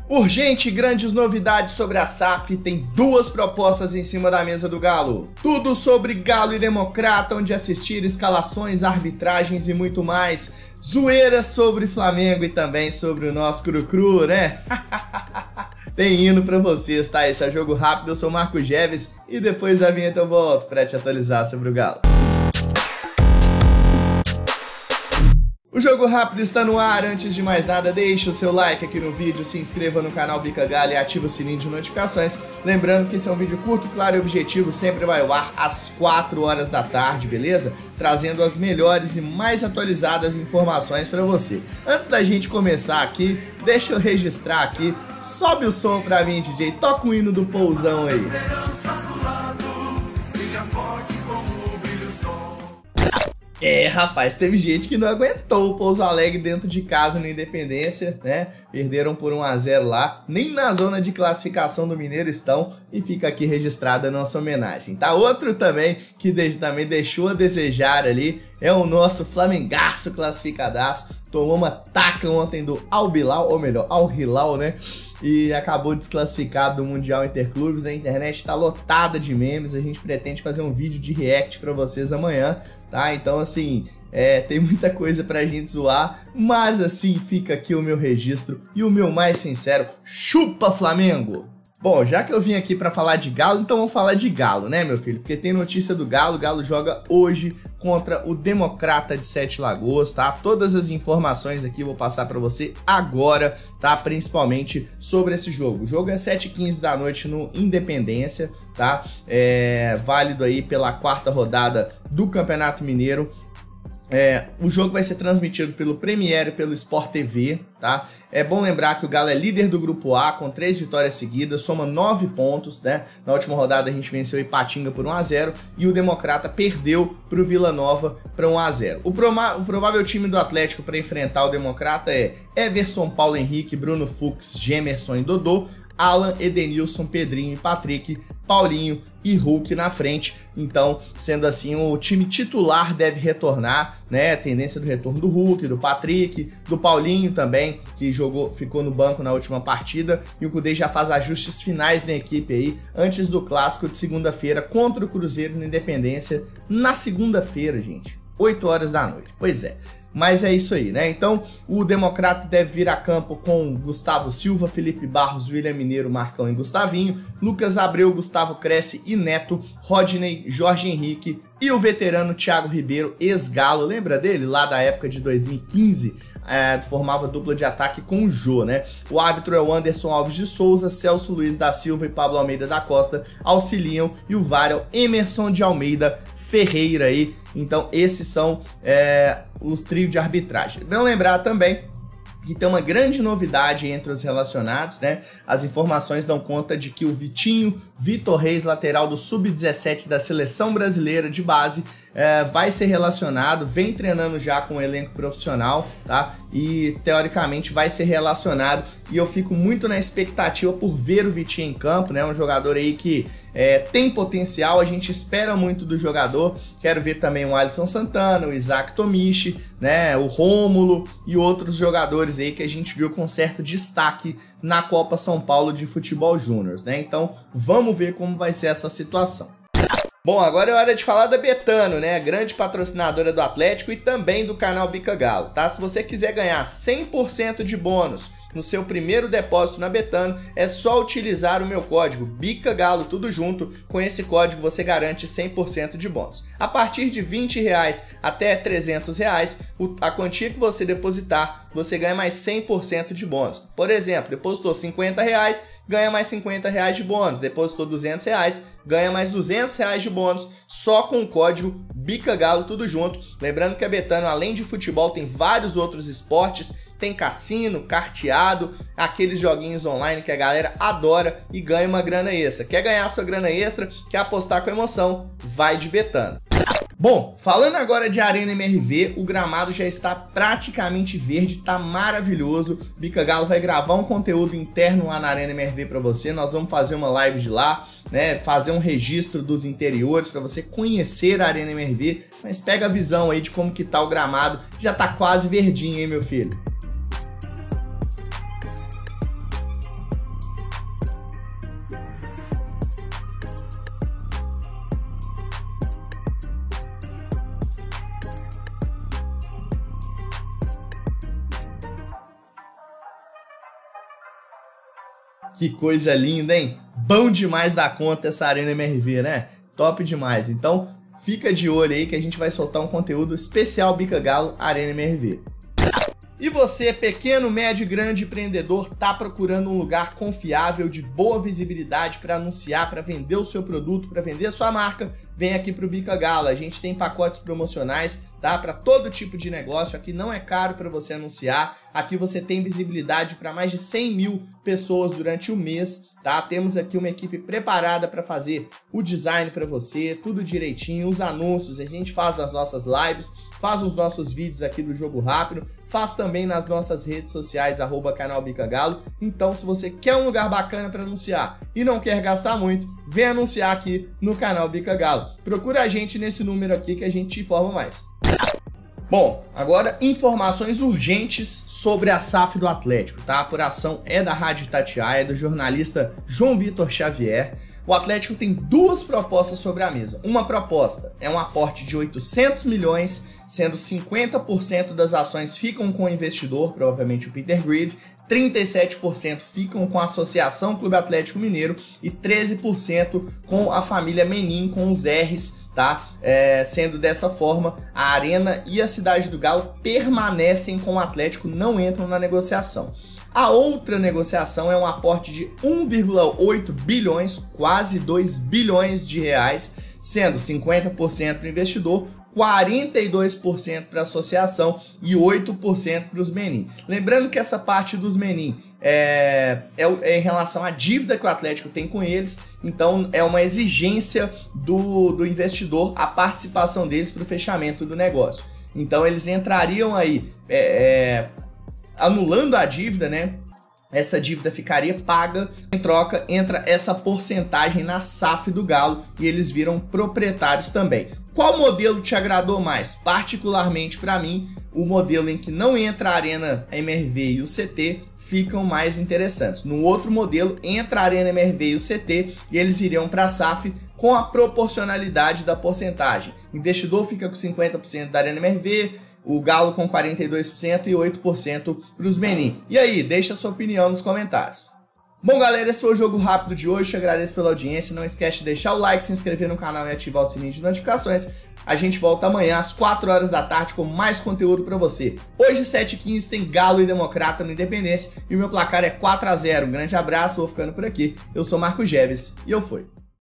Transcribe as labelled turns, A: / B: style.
A: Urgente e grandes novidades sobre a SAF, tem duas propostas em cima da mesa do Galo. Tudo sobre Galo e Democrata, onde assistir, escalações, arbitragens e muito mais. Zoeiras sobre Flamengo e também sobre o nosso Cru-Cru, né? Tem hino pra vocês, tá? Esse é Jogo Rápido, eu sou o Marco Geves e depois da vinheta eu volto pra te atualizar sobre o Galo. O Jogo Rápido está no ar. Antes de mais nada, deixe o seu like aqui no vídeo, se inscreva no canal Bica Galo e ative o sininho de notificações. Lembrando que esse é um vídeo curto, claro e objetivo, sempre vai ao ar às 4 horas da tarde, beleza? Trazendo as melhores e mais atualizadas informações para você. Antes da gente começar aqui, deixa eu registrar aqui, sobe o som pra mim, DJ, toca o hino do Pouzão aí. É, rapaz, teve gente que não aguentou o Pouso Alegre dentro de casa na Independência, né? Perderam por 1 a 0 lá, nem na zona de classificação do Mineiro estão, e fica aqui registrada a nossa homenagem, tá? Outro também que também deixou a desejar ali é o nosso flamengaço classificadaço, tomou uma taca ontem do Al Hilal, ou melhor, Al Hilal, né? E acabou desclassificado do Mundial Interclubes. A internet tá lotada de memes, a gente pretende fazer um vídeo de react pra vocês amanhã, tá? Então, assim, tem muita coisa pra gente zoar, mas assim, fica aqui o meu registro e o meu mais sincero, chupa Flamengo! Bom, já que eu vim aqui pra falar de Galo, então vamos falar de Galo, né, meu filho? Porque tem notícia do Galo, o Galo joga hoje contra o Democrata de Sete Lagoas, tá? Todas as informações aqui eu vou passar pra você agora, tá? Principalmente sobre esse jogo. O jogo é 7h15 da noite no Independência, tá? Válido aí pela 4ª rodada do Campeonato Mineiro. O jogo vai ser transmitido pelo Premiere e pelo Sport TV, tá? É bom lembrar que o Galo é líder do Grupo A com 3 vitórias seguidas, soma 9 pontos, né? Na última rodada a gente venceu o Ipatinga por 1 a 0 e o Democrata perdeu para o Vila Nova por 1 a 0. O provável time do Atlético para enfrentar o Democrata é Everson, Paulo Henrique, Bruno Fux, Gemerson e Dodô, Alan, Edenilson, Pedrinho e Patrick, Paulinho e Hulk na frente. Então, sendo assim, o time titular deve retornar, né? Tendência do retorno do Hulk, do Patrick, do Paulinho também, que ficou no banco na última partida. E o Cudê já faz ajustes finais na equipe aí, antes do clássico de segunda-feira contra o Cruzeiro na Independência, na segunda-feira, gente, 8 horas da noite. Pois é. Mas é isso aí, né? Então, o Democrata deve vir a campo com Gustavo Silva, Felipe Barros, William Mineiro, Marcão e Gustavinho, Lucas Abreu, Gustavo Cresce e Neto, Rodney, Jorge Henrique e o veterano Thiago Ribeiro, ex-Galo, lembra dele? Lá da época de 2015, formava dupla de ataque com o Jô, né? O árbitro é o Anderson Alves de Souza, Celso Luiz da Silva e Pablo Almeida da Costa auxiliam, e o VAR é o Emerson de Almeida Ferreira aí. Então esses são os trios de arbitragem. Vamos lembrar também que tem uma grande novidade entre os relacionados, né? As informações dão conta de que o Vitor Reis, lateral do Sub-17 da Seleção Brasileira de Base, vai ser relacionado, vem treinando já com o elenco profissional, tá? E teoricamente vai ser relacionado, e eu fico muito na expectativa por ver o Vitinho em campo, né? Um jogador aí que tem potencial, a gente espera muito do jogador. Quero ver também o Alisson Santana, o Isaac Tomichi, né? O Rômulo e outros jogadores aí que a gente viu com certo destaque na Copa São Paulo de Futebol Júnior, né? Então vamos ver como vai ser essa situação. Bom, agora é hora de falar da Betano, né? A grande patrocinadora do Atlético e também do canal Bica Galo, tá? Se você quiser ganhar 100% de bônus no seu primeiro depósito na Betano, é só utilizar o meu código BICAGALO, tudo junto. Com esse código você garante 100% de bônus. A partir de R$20 até R$300, a quantia que você depositar, você ganha mais 100% de bônus. Por exemplo, depositou R$50, ganha mais R$50 de bônus. Depositou R$200, ganha mais R$200 de bônus, só com o código BICAGALO, tudo junto. Lembrando que a Betano, além de futebol, tem vários outros esportes. Tem cassino, carteado, aqueles joguinhos online que a galera adora e ganha uma grana extra. Quer ganhar sua grana extra? Quer apostar com emoção? Vai de Betano. Bom, falando agora de Arena MRV, o gramado já está praticamente verde, tá maravilhoso. Bica Galo vai gravar um conteúdo interno lá na Arena MRV para você. Nós vamos fazer uma live de lá, né? Fazer um registro dos interiores para você conhecer a Arena MRV. Mas pega a visão aí de como que tá o gramado. Já tá quase verdinho, hein, meu filho? Que coisa linda, hein? Bom demais da conta essa Arena MRV, né? Top demais. Então, fica de olho aí que a gente vai soltar um conteúdo especial Bica Galo Arena MRV. E você, pequeno, médio e grande empreendedor, tá procurando um lugar confiável, de boa visibilidade para anunciar, para vender o seu produto, para vender a sua marca? Vem aqui pro Bica Galo. A gente tem pacotes promocionais, tá? Para todo tipo de negócio. Aqui não é caro para você anunciar. Aqui você tem visibilidade para mais de 100 mil pessoas durante o mês, tá? Temos aqui uma equipe preparada para fazer o design para você, tudo direitinho, os anúncios, a gente faz nas nossas lives, faz os nossos vídeos aqui do Jogo Rápido, faz também nas nossas redes sociais, @canal Bica Galo. Então, se você quer um lugar bacana para anunciar e não quer gastar muito, vem anunciar aqui no canal Bica Galo. Procura a gente nesse número aqui que a gente te informa mais. Bom, agora informações urgentes sobre a SAF do Atlético, tá? A apuração é da Rádio Itatiaia, do jornalista João Vitor Xavier. O Atlético tem duas propostas sobre a mesa. Uma proposta é um aporte de 800 milhões, sendo 50% das ações ficam com o investidor, provavelmente o Peter Grieve, 37% ficam com a Associação Clube Atlético Mineiro e 13% com a família Menin, com os R's, tá? Sendo dessa forma, a Arena e a Cidade do Galo permanecem com o Atlético, não entram na negociação. A outra negociação é um aporte de 1,8 bilhões, quase 2 bilhões de reais, sendo 50% para o investidor, 42% para a associação e 8% para os Menin. Lembrando que essa parte dos Menin é em relação à dívida que o Atlético tem com eles, então é uma exigência do investidor a participação deles para o fechamento do negócio. Então eles entrariam aí anulando a dívida, né? Essa dívida ficaria paga, em troca entra essa porcentagem na SAF do Galo e eles viram proprietários também. Qual modelo te agradou mais? Particularmente para mim, o modelo em que não entra a Arena MRV e o CT ficam mais interessantes. No outro modelo, entra a Arena MRV e o CT e eles iriam para a SAF com a proporcionalidade da porcentagem. O investidor fica com 50% da Arena MRV, o Galo com 42% e 8% para os Menin. E aí, deixa a sua opinião nos comentários. Bom, galera, esse foi o Jogo Rápido de hoje. Te agradeço pela audiência. Não esquece de deixar o like, se inscrever no canal e ativar o sininho de notificações. A gente volta amanhã às 4 horas da tarde com mais conteúdo para você. Hoje, 7h15, tem Galo e Democrata no Independência e o meu placar é 4-0. Um grande abraço, vou ficando por aqui. Eu sou Marco Geves e eu fui.